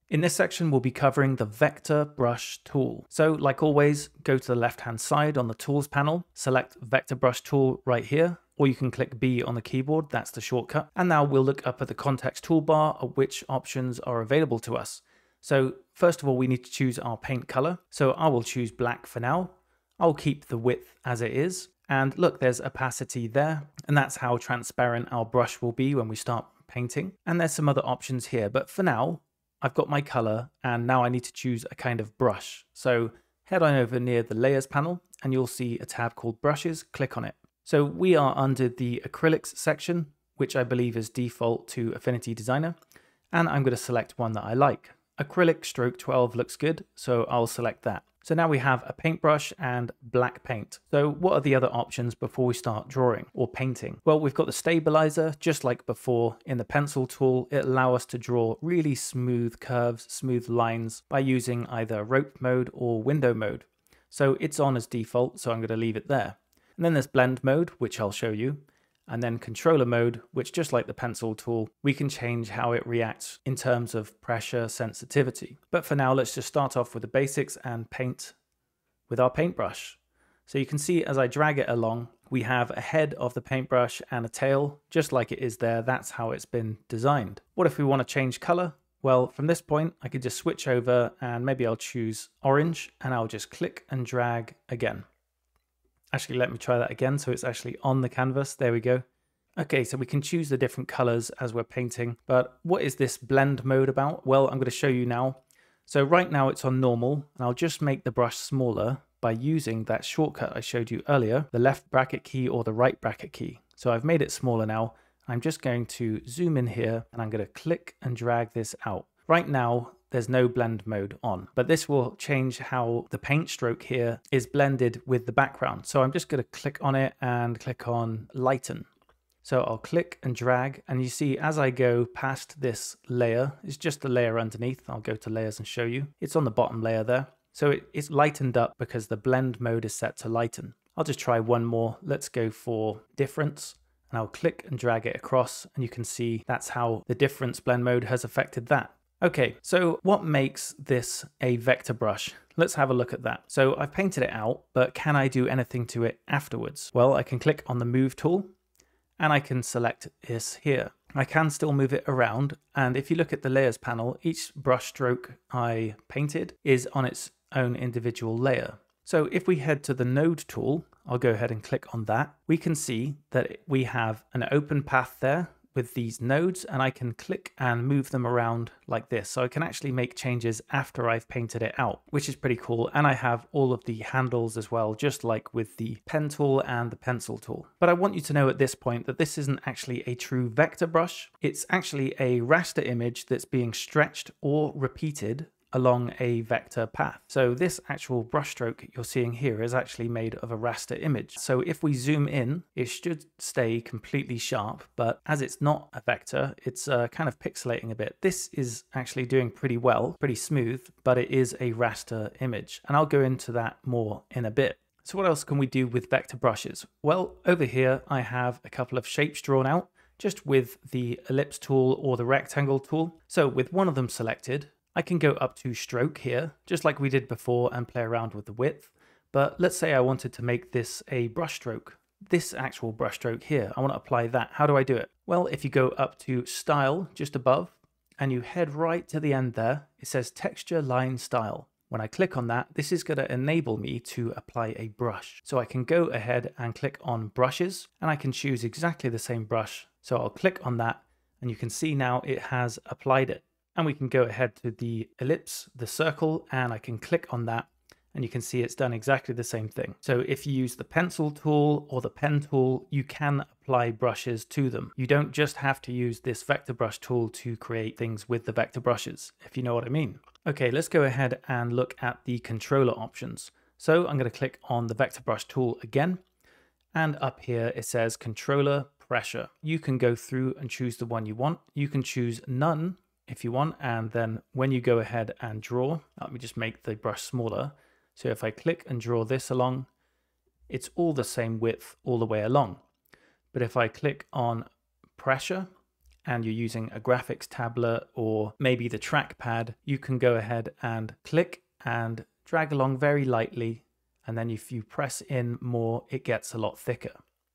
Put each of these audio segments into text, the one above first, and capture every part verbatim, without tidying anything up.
In this section, we'll be covering the Vector Brush tool. So like always, go to the left-hand side on the Tools panel, select Vector Brush tool right here, or you can click B on the keyboard, that's the shortcut. And now we'll look up at the context toolbar at which options are available to us. So first of all, we need to choose our paint color. So I will choose black for now. I'll keep the width as it is. And look, there's opacity there. And that's how transparent our brush will be when we start painting. And there's some other options here, but for now, I've got my color and now I need to choose a kind of brush. So head on over near the layers panel and you'll see a tab called brushes, click on it. So we are under the acrylics section, which I believe is default to Affinity Designer. And I'm going to select one that I like. Acrylic stroke twelve looks good, so I'll select that. So now we have a paintbrush and black paint. So what are the other options before we start drawing or painting? Well, we've got the stabilizer, just like before in the pencil tool. It allows us to draw really smooth curves, smooth lines by using either rope mode or window mode. So it's on as default, so I'm going to leave it there. And then there's blend mode, which I'll show you. And then controller mode, which just like the pencil tool, we can change how it reacts in terms of pressure sensitivity. But for now, let's just start off with the basics and paint with our paintbrush. So you can see as I drag it along, we have a head of the paintbrush and a tail, just like it is there. That's how it's been designed. What if we want to change color? Well, from this point, I could just switch over and maybe I'll choose orange and I'll just click and drag again. Actually, let me try that again. So it's actually on the canvas. There we go. Okay, so we can choose the different colors as we're painting. But what is this blend mode about? Well, I'm going to show you now. So right now it's on normal, and I'll just make the brush smaller by using that shortcut I showed you earlier, the left bracket key or the right bracket key. So I've made it smaller now. I'm just going to zoom in here and I'm going to click and drag this out. Right now, there's no blend mode on, but this will change how the paint stroke here is blended with the background. So I'm just going to click on it and click on lighten. So I'll click and drag, and you see as I go past this layer, it's just a layer underneath. I'll go to layers and show you. It's on the bottom layer there. So it, it's lightened up because the blend mode is set to lighten. I'll just try one more. Let's go for difference. And I'll click and drag it across, and you can see that's how the difference blend mode has affected that. Okay, so what makes this a vector brush? Let's have a look at that. So I've painted it out, but can I do anything to it afterwards? Well, I can click on the move tool and I can select this here. I can still move it around. And if you look at the layers panel, each brush stroke I painted is on its own individual layer. So if we head to the node tool, I'll go ahead and click on that. We can see that we have an open path there with these nodes, and I can click and move them around like this. So I can actually make changes after I've painted it out, which is pretty cool. And I have all of the handles as well, just like with the pen tool and the pencil tool. But I want you to know at this point that this isn't actually a true vector brush. It's actually a raster image that's being stretched or repeated along a vector path. So this actual brushstroke you're seeing here is actually made of a raster image. So if we zoom in, it should stay completely sharp, but as it's not a vector, it's uh, kind of pixelating a bit. This is actually doing pretty well, pretty smooth, but it is a raster image. And I'll go into that more in a bit. So what else can we do with vector brushes? Well, over here, I have a couple of shapes drawn out just with the ellipse tool or the rectangle tool. So with one of them selected, I can go up to stroke here, just like we did before, and play around with the width. But let's say I wanted to make this a brush stroke. This actual brush stroke here, I want to apply that. How do I do it? Well, if you go up to style just above and you head right to the end there, it says texture line style. When I click on that, this is going to enable me to apply a brush. So I can go ahead and click on brushes, and I can choose exactly the same brush. So I'll click on that, and you can see now it has applied it. And we can go ahead to the ellipse, the circle, and I can click on that, and you can see it's done exactly the same thing. So if you use the pencil tool or the pen tool, you can apply brushes to them. You don't just have to use this vector brush tool to create things with the vector brushes, if you know what I mean. Okay, let's go ahead and look at the controller options. So I'm going to click on the vector brush tool again, and up here it says controller pressure. You can go through and choose the one you want. You can choose none if you want, and then when you go ahead and draw, let me just make the brush smaller. So if I click and draw this along, it's all the same width all the way along. But if I click on pressure and you're using a graphics tablet or maybe the trackpad, you can go ahead and click and drag along very lightly. And then if you press in more, it gets a lot thicker.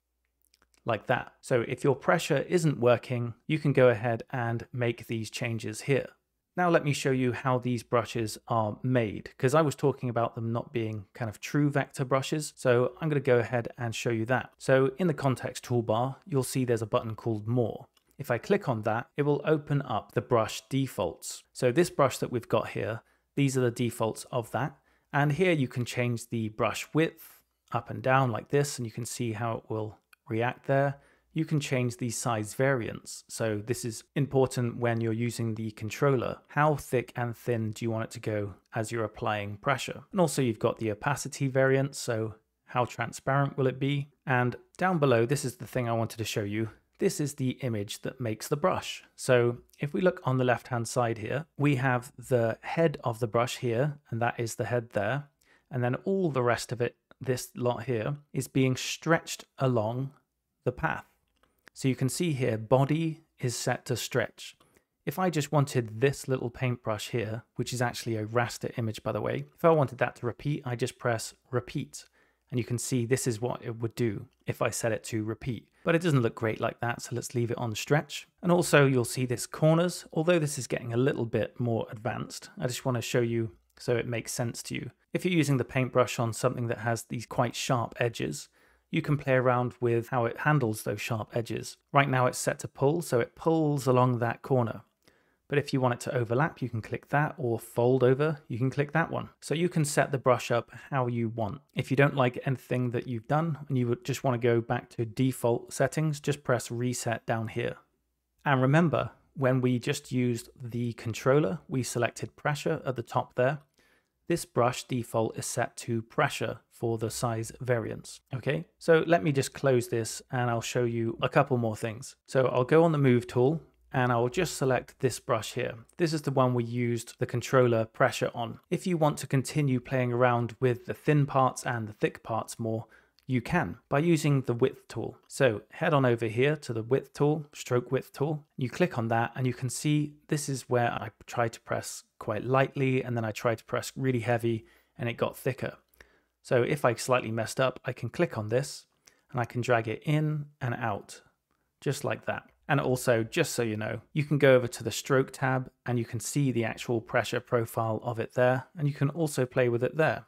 Like that. So if your pressure isn't working, you can go ahead and make these changes here. Now let me show you how these brushes are made, because I was talking about them not being kind of true vector brushes. So I'm going to go ahead and show you that. So in the context toolbar, you'll see there's a button called More. If I click on that, it will open up the brush defaults. So this brush that we've got here, these are the defaults of that. And here you can change the brush width up and down like this, and you can see how it will react there. You can change the size variance. So this is important when you're using the controller. How thick and thin do you want it to go as you're applying pressure? And also you've got the opacity variance. So how transparent will it be? And down below, this is the thing I wanted to show you. This is the image that makes the brush. So if we look on the left-hand side here, we have the head of the brush here, and that is the head there. And then all the rest of it, this lot here, is being stretched along the path. So you can see here, body is set to stretch. If I just wanted this little paintbrush here, which is actually a raster image, by the way, if I wanted that to repeat, I just press repeat. And you can see this is what it would do if I set it to repeat. But it doesn't look great like that, so let's leave it on stretch. And also you'll see this corners, although this is getting a little bit more advanced. I just want to show you so it makes sense to you. If you're using the paintbrush on something that has these quite sharp edges, you can play around with how it handles those sharp edges. Right now it's set to pull, so it pulls along that corner. But if you want it to overlap, you can click that, or fold over, you can click that one. So you can set the brush up how you want. If you don't like anything that you've done and you would just want to go back to default settings, just press reset down here. And remember, when we just used the controller, we selected pressure at the top there. This brush default is set to pressure for the size variance. Okay, so let me just close this and I'll show you a couple more things. So I'll go on the move tool and I'll just select this brush here. This is the one we used the controller pressure on. If you want to continue playing around with the thin parts and the thick parts more, you can by using the width tool. So head on over here to the width tool, stroke width tool. You click on that and you can see this is where I tried to press quite lightly and then I tried to press really heavy and it got thicker. So if I slightly messed up, I can click on this and I can drag it in and out just like that. And also, just so you know, you can go over to the stroke tab and you can see the actual pressure profile of it there, and you can also play with it there.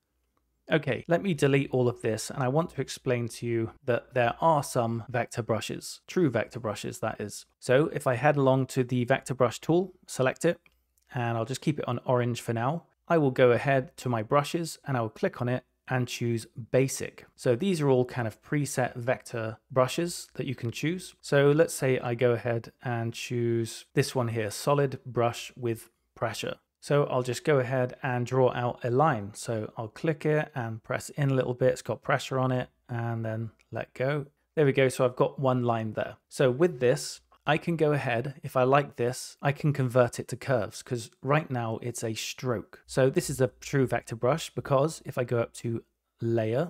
Okay, let me delete all of this, and I want to explain to you that there are some vector brushes, true vector brushes that is. So if I head along to the vector brush tool, select it, and I'll just keep it on orange for now. I will go ahead to my brushes and I will click on it and choose basic. So these are all kind of preset vector brushes that you can choose. So let's say I go ahead and choose this one here, solid brush with pressure. So I'll just go ahead and draw out a line. So I'll click it and press in a little bit. It's got pressure on it and then let go. There we go. So I've got one line there. So with this, I can go ahead, if I like this, I can convert it to curves because right now it's a stroke. So this is a true vector brush because if I go up to layer,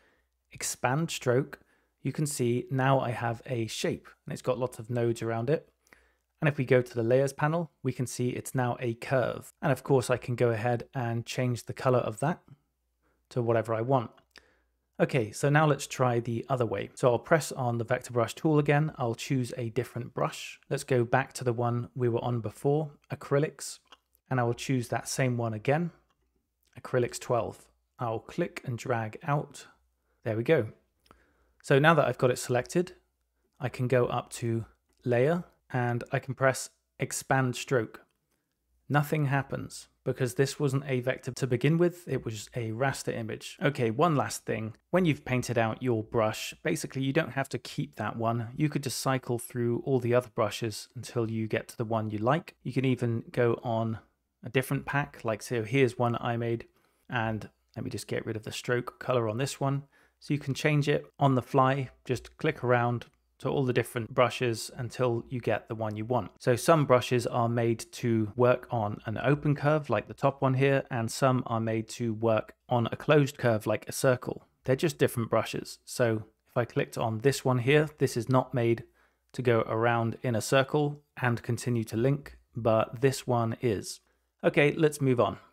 expand stroke, you can see now I have a shape and it's got lots of nodes around it. And if we go to the layers panel, we can see it's now a curve. And of course I can go ahead and change the color of that to whatever I want. Okay, so now let's try the other way. So I'll press on the vector brush tool again. I'll choose a different brush. Let's go back to the one we were on before, acrylics, and I will choose that same one again, acrylics twelve. I'll click and drag out. There we go. So now that I've got it selected, I can go up to layer and I can press expand stroke. Nothing happens because this wasn't a vector to begin with, it was a raster image. Okay, one last thing. When you've painted out your brush, basically you don't have to keep that one. You could just cycle through all the other brushes until you get to the one you like. You can even go on a different pack, like so here's one I made, and let me just get rid of the stroke color on this one. So you can change it on the fly, just click around to all the different brushes until you get the one you want. So some brushes are made to work on an open curve like the top one here, and some are made to work on a closed curve like a circle. They're just different brushes. So if I clicked on this one here, this is not made to go around in a circle and continue to link, but this one is. Okay, let's move on.